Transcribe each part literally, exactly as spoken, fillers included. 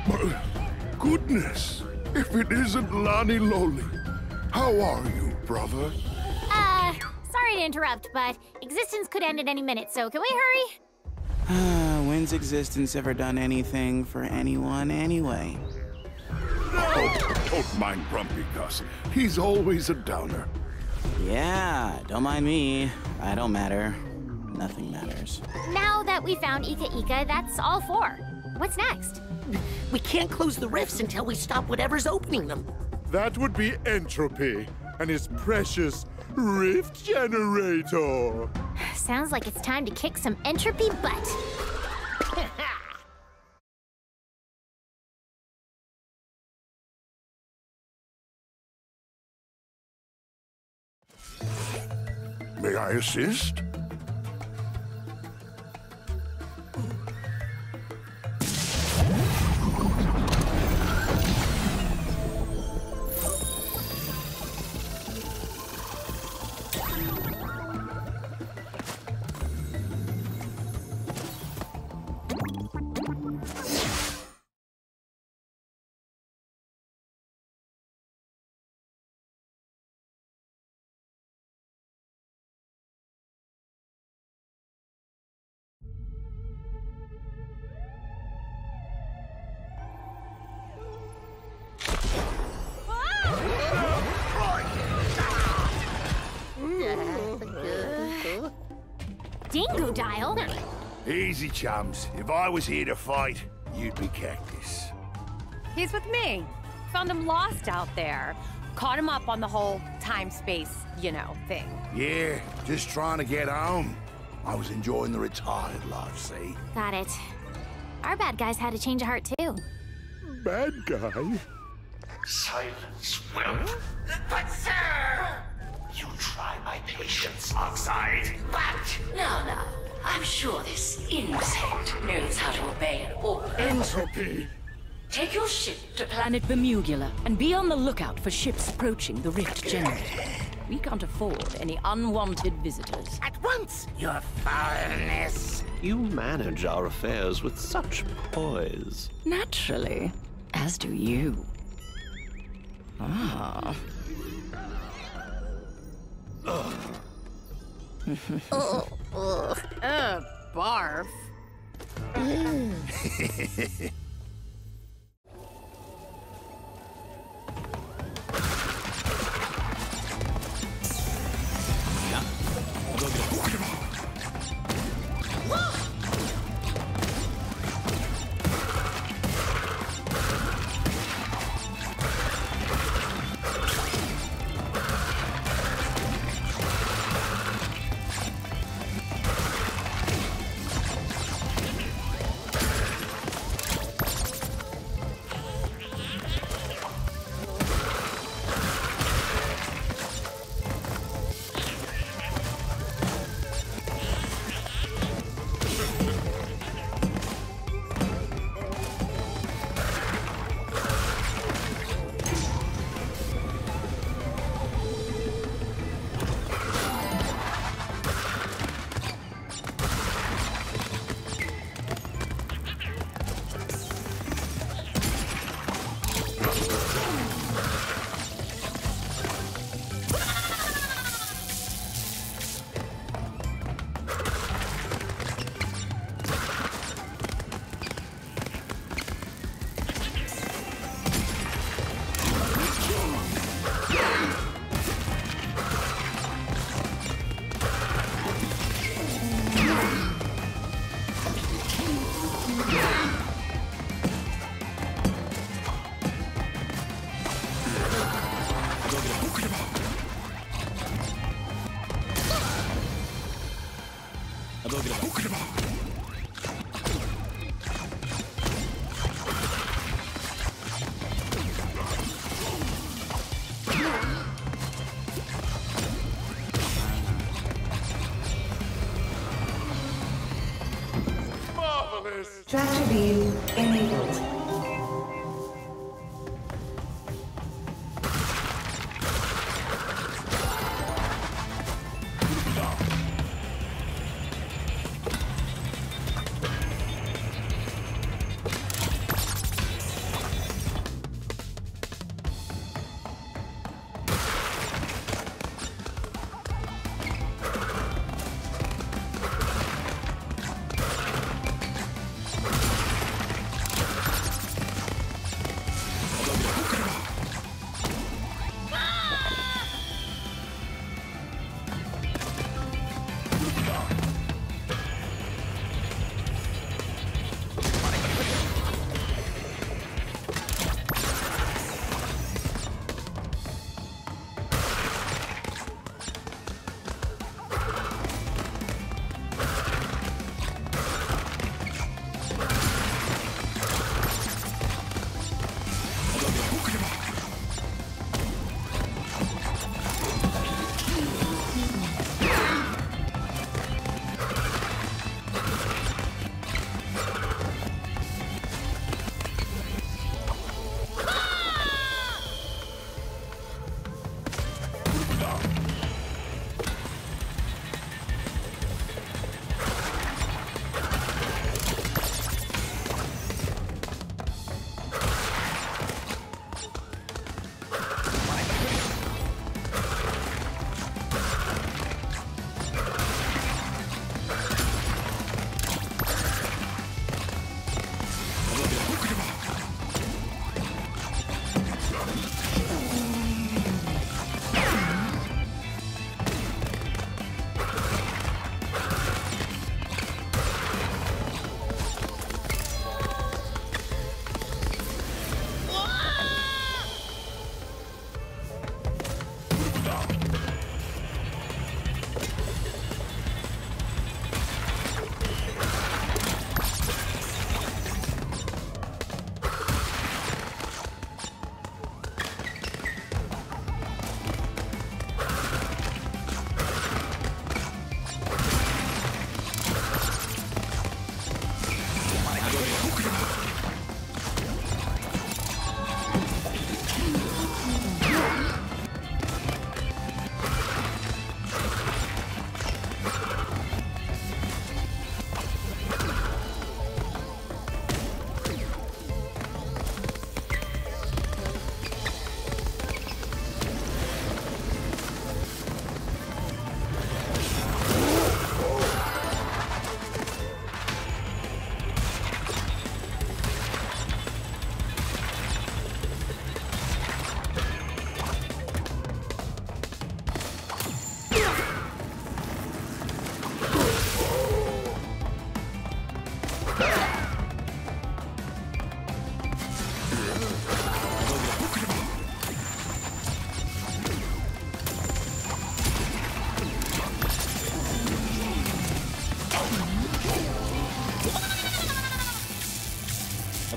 Goodness, if it isn't Lonnie Lowly. How are you, brother? Uh, sorry to interrupt, but existence could end at any minute, so can we hurry? When's existence ever done anything for anyone anyway? Oh, don't mind Grumpy Gus. He's always a downer. Yeah, don't mind me. I don't matter. Nothing matters. Now that we found Ika Ika, that's all four. What's next? We can't close the rifts until we stop whatever's opening them. That would be Entropy and his precious rift generator. Sounds like it's time to kick some Entropy butt. May I assist? Dingo Dial? Easy, chums. If I was here to fight, you'd be Cactus. He's with me. Found him lost out there. Caught him up on the whole time-space, you know, thing. Yeah, just trying to get home. I was enjoying the retired life, see? Got it. Our bad guys had a change of heart, too. Bad guy? Silence, Will. But, sir! You try my patience, Oxide. But, no, no. I'm sure this insect knows how to obey an order. Entropy! Take your ship to planet Bermugula and be on the lookout for ships approaching the rift generator. We can't afford any unwanted visitors. At once, your foulness. You manage our affairs with such poise. Naturally, as do you. Ah. Oh, ugh. Ugh, barf. Tractor beam enabled.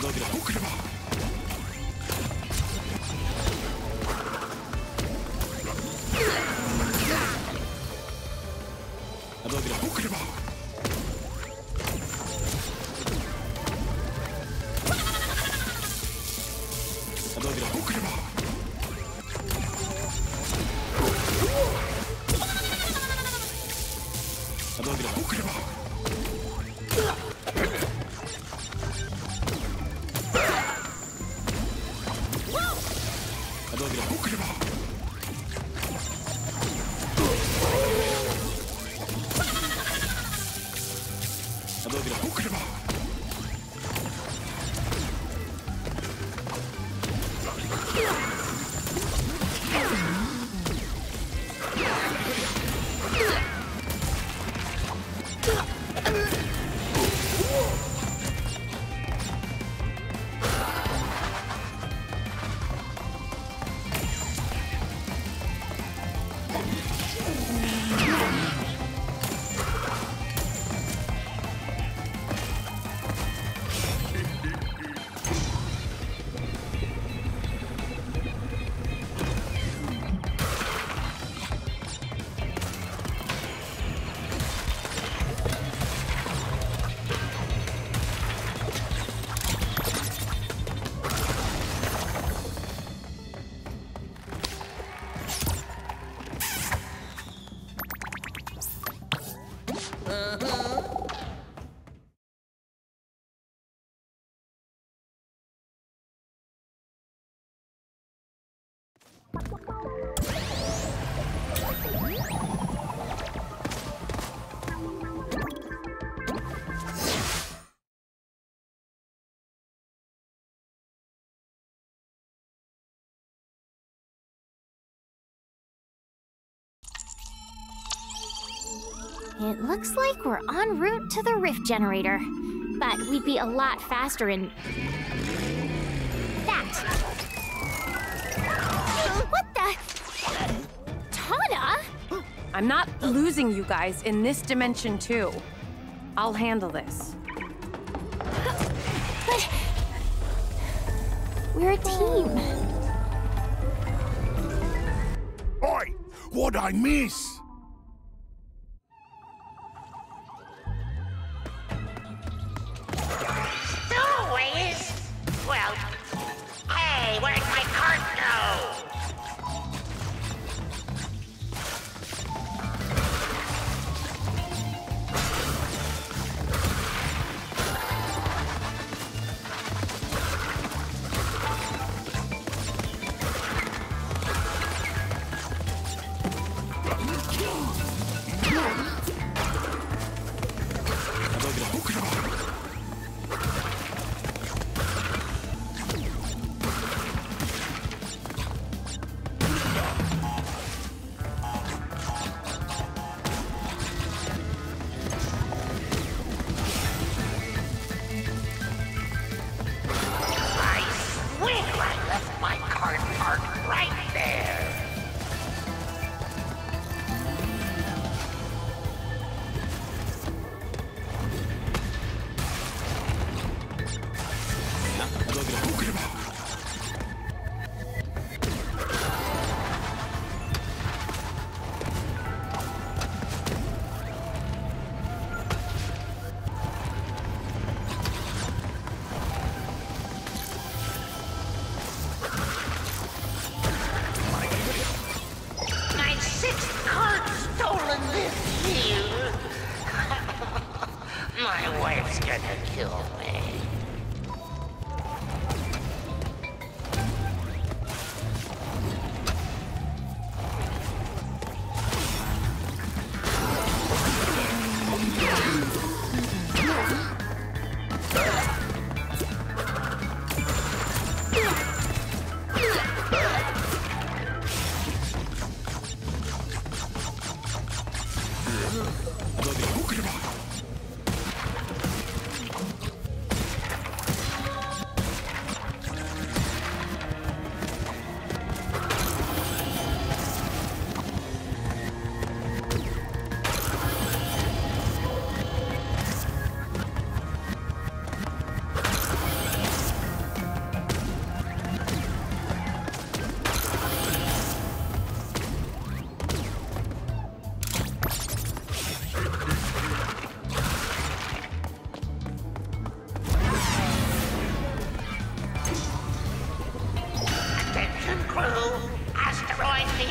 It looks like we're en route to the rift generator, but we'd be a lot faster in that. What the? Tana? I'm not losing you guys in this dimension too. I'll handle this. But we're a team. Oi! What'd I miss? Always? Well, hey, where'd my cart go?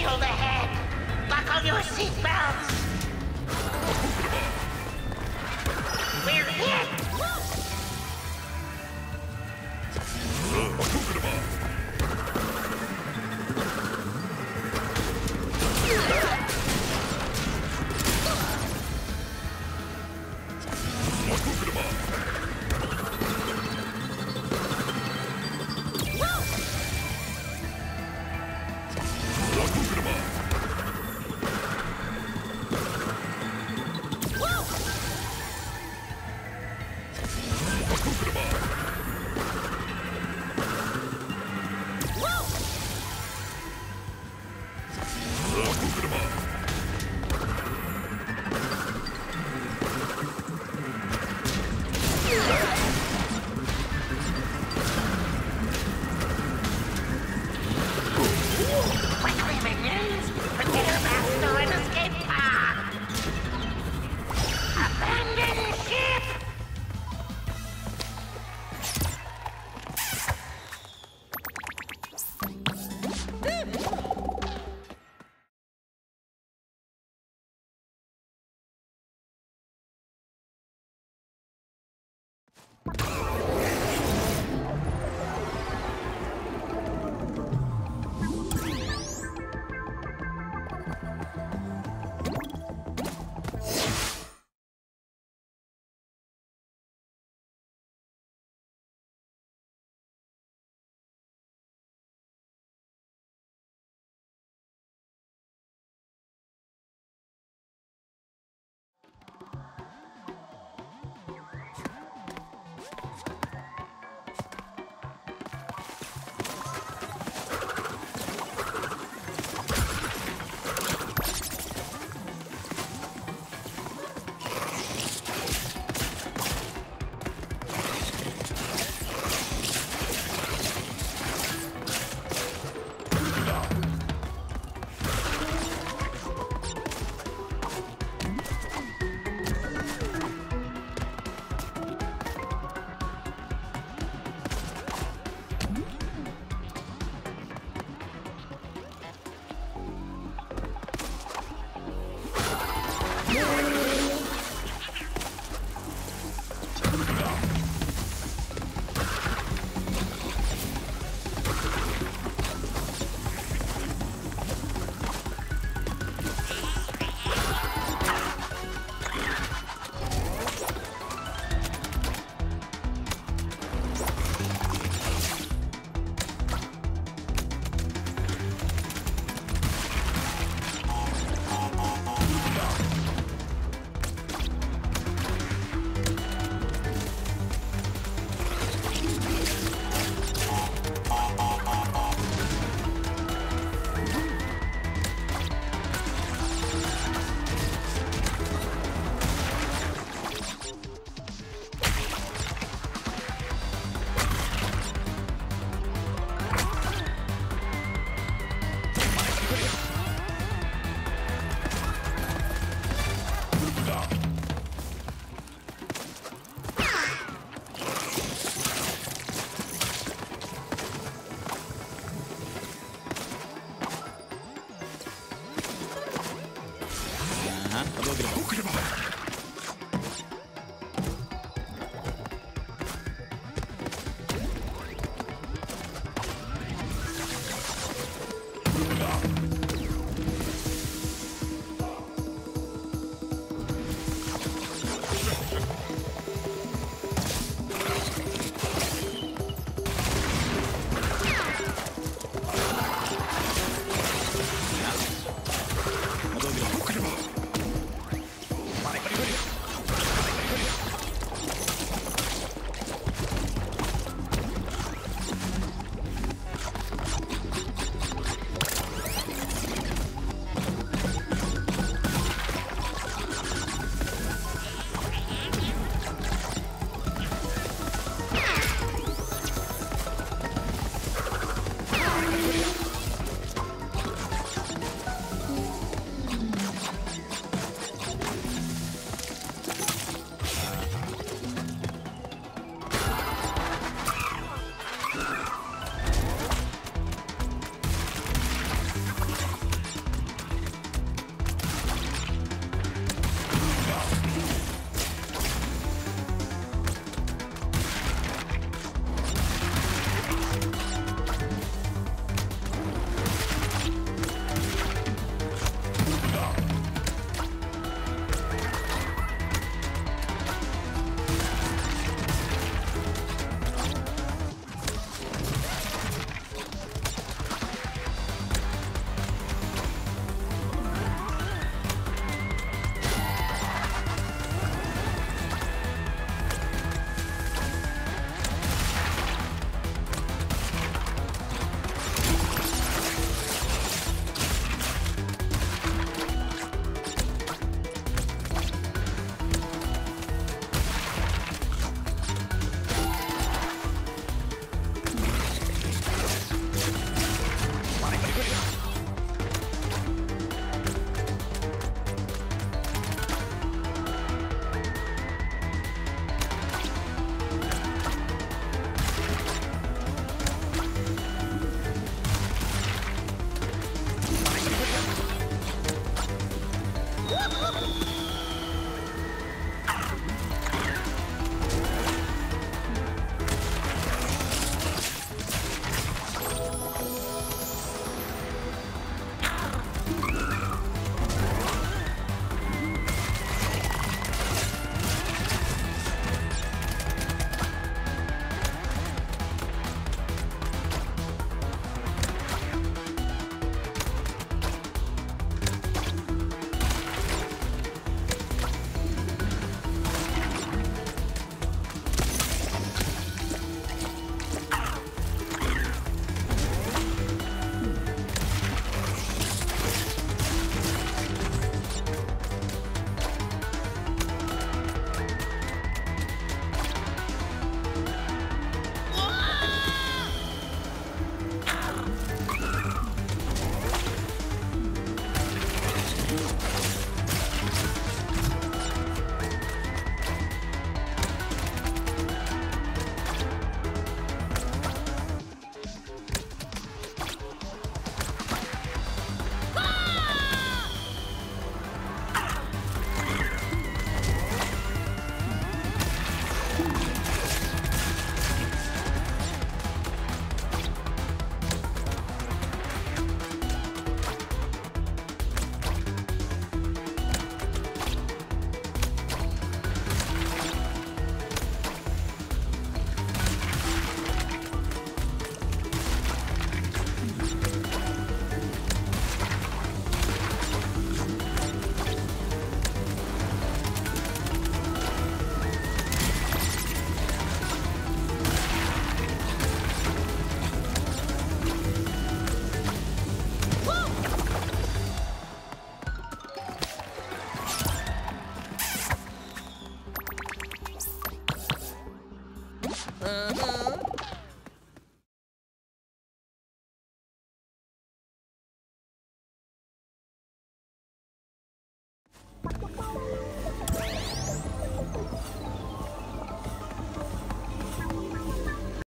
battle ahead. Buckle your seatbelts.